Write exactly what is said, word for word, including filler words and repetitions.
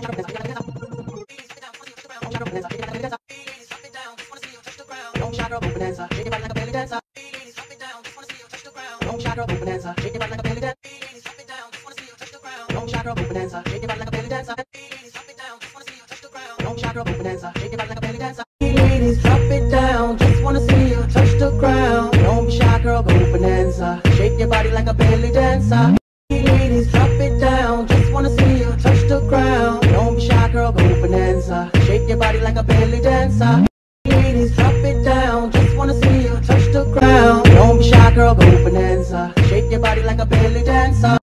Long shot girl, bonanza, shake your body like a belly dancer. Ladies, drop it down, just wanna see you touch the ground. Long shot girl, bonanza, shake your body like a belly dancer. Ladies, drop it down, just wanna see you touch the ground. Long shot girl, bonanza, shake your body like a belly dancer. Ladies, drop it down, just wanna see you touch the ground. Long shot girl, bonanza, shake your body like a belly dancer. Ladies, drop it down, just wanna see you touch the ground. Don't be shy, girl, go bonanza, shake your body like a belly dancer. Ladies, drop it down, just wanna see you touch the ground. Don't be shy, girl, go bonanza, shake your body like a belly dancer. Ladies, drop it down, just wanna see you touch the ground. Don't be shy, girl, go bonanza, shake your body like a belly dancer.